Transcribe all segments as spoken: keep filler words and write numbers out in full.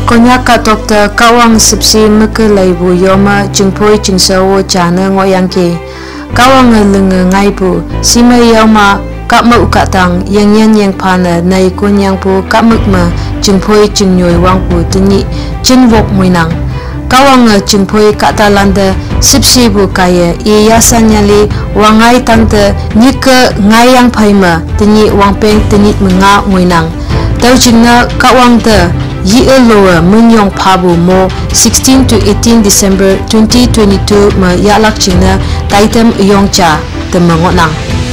Konya ka doktor kawang sipsi meke laibu yoma jingpoi jingsawo jana ngoyang ke kawang ngelenge ngaibu sima yoma kap ma ukatang yang yan yang pana nai kunyang pu kap mekma jingpoi jingnyoi wangpu tini jinwok muinang kawang jingpoi katalanda sipsi bu kaya i yasanyali wangai tangte nika ngayang paima tini wangpeng tini menga muinang tau jingna kawang te Yi Eloa Munyong Pabu Mo sixteen to eighteen December twenty twenty-two ma yalak china taitem yongcha te mangonang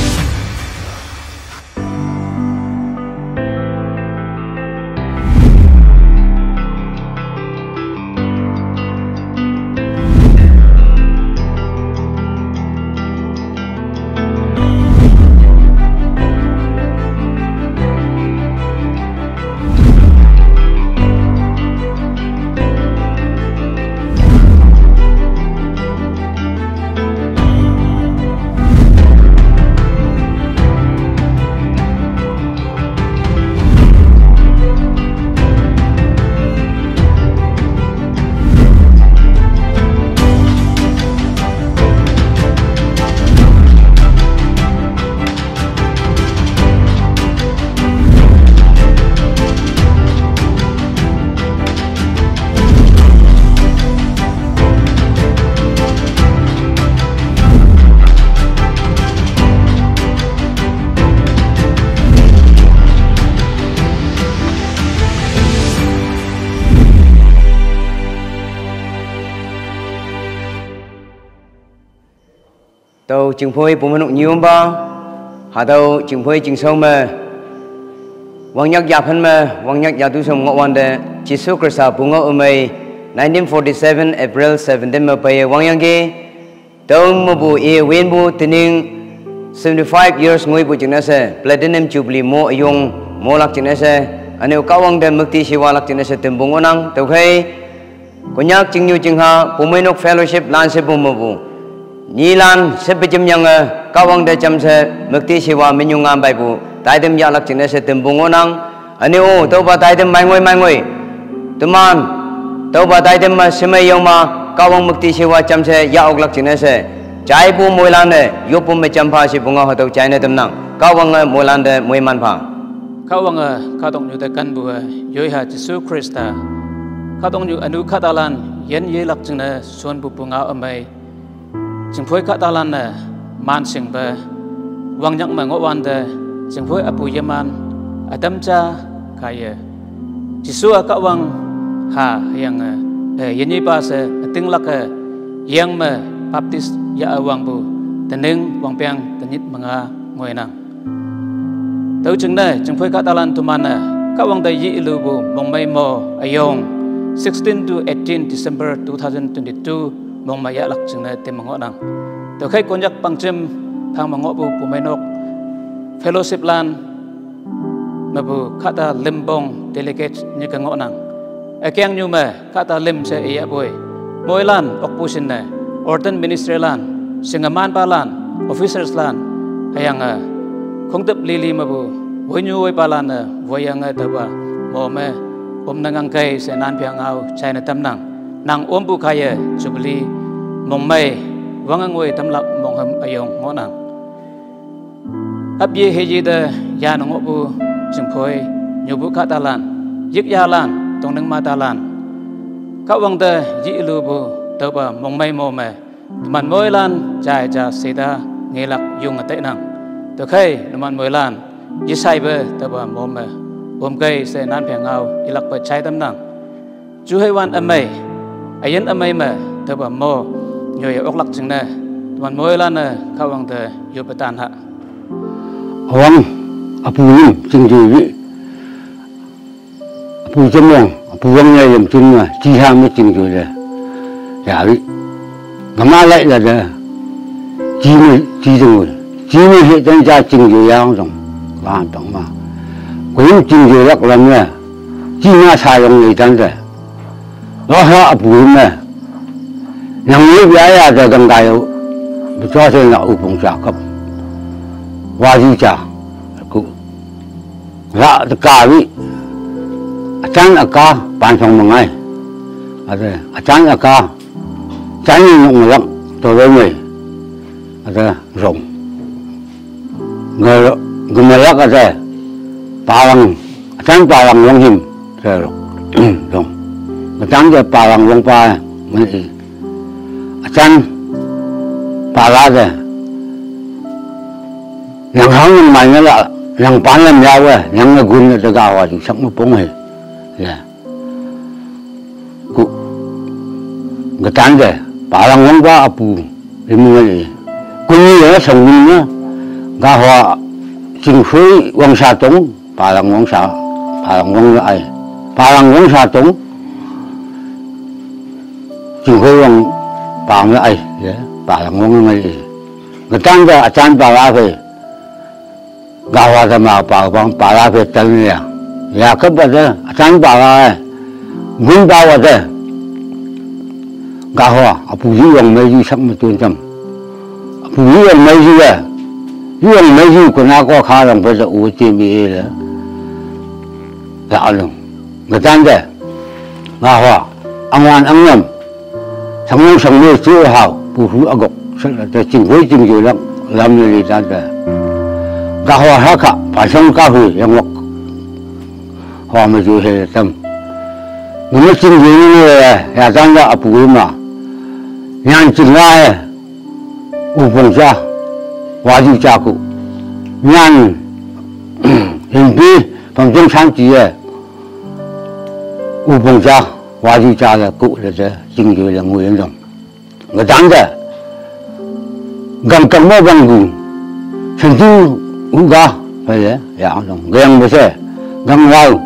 tàu chừng phơi bùn mông nhiều ba hà tàu chừng phơi chừng sâu mà vang nhắc giáp hơn mà vang nhắc giáp tu sông ngõ quan đề chỉ số cơ sở bùn ngõ ở mây nineteen forty-seven April seventeen mà bây vang nhắc cái tàu mà bù e wen bù tình seventy-five years ngồi bù chừng này se platinum jubilee mo ayong mo lắc chừng này se anh em cao vang đền mukti siwa lắc chừng này se tìm bùn ngõ năng tàu khay có nhắc chừng nhiều chừng ha bùn mấy nóc fellowship lan se bùn mà bù Nilan sepejam yang kawang de jam se mukti siwa menyungam baibu taidem ya lak chine se tembung onang ani o to ba taidem mai ngoi mai ngoi tuman to ba taidem ma semai yang ma kawang mukti siwa jam se ya ok lak chine se chai bu moilan de yopu me champa si bunga hoto chai ne temnang kawang moilan de moiman pha kawang kadong yu de kan bu yoi ha Jesu Krista kadong yu anu khatalan yen ye lak chine son bu bunga amai chừng phơi cả talan nè man sing bè wang nhắc mà ngõ wan de chừng phơi apu yaman adam cha kaya Jesu ka wang ha yang yen ni pa se ting lak yang ma baptist ya awang bu teneng wang piang tenit manga ngoi nang tau chừng này chừng phơi cả talan tu man nè ka wang dai yi lu bu mong mai mo ayong sixteen to eighteen December twenty twenty-two mong maya lak chừng này tem ngõ nang tàu khách con nhắc bằng chim thang mà ngõ bu bu mai nóc fellowship lan mà bu kata limbong delegate như cái ngõ nang ở keng như mà kata lim sẽ iya boy mỗi lan opposition này order ministry lan singaman pa lan officers lan hayang à không tập lili mà bu với như với pa lan à với yang à tập à mò mẹ om nangang cây sẽ nan piang ao China tam nang nang om bu kaya jubilee mong mai vang ngồi tâm lặng mong hầm ayong ngõ nang áp ye he ye de ya ngõ bu chừng phơi nhiều bu cả ta lan yik ya lan tong nang ma ta lan ka wang de yi lu bu tơ ba mong mai mo me man moi lan chai cha se da nge lak yung ate nang to khai man moi lan yi sai be tơ ba mo me om kai se nan phang ngao yi lak pa chai tam nang chu hai wan amai ayen amai me tơ ba mo nhồi ốc lắc chừng này, tuan môi lan này, khao bằng thế, yêu bát tan hạ. Hoàng, apu nim chừng gì, apu chấm yang, apu yang này làm chừng mà, chi ham mới chừng rồi đấy, dạ đi, ngắm lại là đấy, chi mới chi rồi, chi mới hiện trên ra chừng rồi yang rồi, hoàn toàn mà, quên chừng rồi lắc làm nè, chi mà sai yang người chân đấy, đó là apu nim này. Yang ini biaya dagang kayu, betul saya nak upung cakap, wajib cak, aku, rak tekawi, chan aka pan song mangai ada chan aka chan ni nong lak to ve mai ada rong ngai gumalak ada palang chan palang long him thế rong chan je palang long pa mai chan pala de yang hang mai nga la yang pan lam ya we yang gun de ga wa ji sak mo pong he ya ku ga tan de palang long ba apu ri mu ni ku ni ya sang ni na ga wa jing hui wang sa tong palang wang sa palang wang ai palang wang sa tong jing hui wang pa me ai ya palang wang ngai ga tan de chan pa la ve gawa sama apa bang para betul ni ya ya kepada acan para gun bawa deh gawa apu yang meji sama tuan jam apu yang meji ya yang meji kena kau kalang pada uji ni lah tak ada ngetan deh gawa angwan angyam samung samung tu hau buhu agak ada cingkui cingkui lam lam ni dah gawa haka pasang kahu yang wak hoa mà chú hệ tâm nhưng mà chính vì ya tăng ra apu mà nhàn chính lai u phong cha wajib cha ku nhàn hình bi bằng trong sáng chỉ u phong cha wajib cha là cụ là thế chính vì là người dân người tăng ra gần gần mấy bằng gù thành tu uống ga phải đấy ya dong geng bớt xe găng lao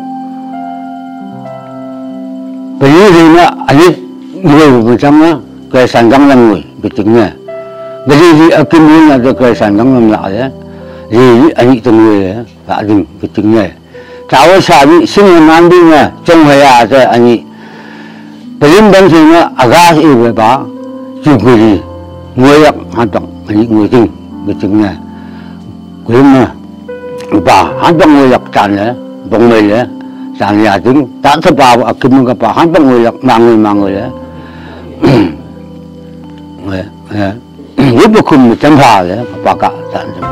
bây giờ thì nó anh ấy người người trong đó cái sản găng làm người bị chứng nghe bây giờ thì ở kim nguyên là cái sản găng làm lại đấy thì anh ấy từng người đấy đã đừng bị chứng nghe cháu ở xã bị sinh năm đi nghe trong thời à rồi anh ấy bây giờ bên thì nó aga thì về đó chịu người gì người gặp hoạt động anh ấy người tin bị chứng nghe quý mà bà hắn trong người gặp tràn đấy bông mây đấy tràn nhà chúng đã thấp vào ở kim gặp bà hắn trong người gặp mang người mang người đấy giúp được khung một trăm phà đấy bà cả tràn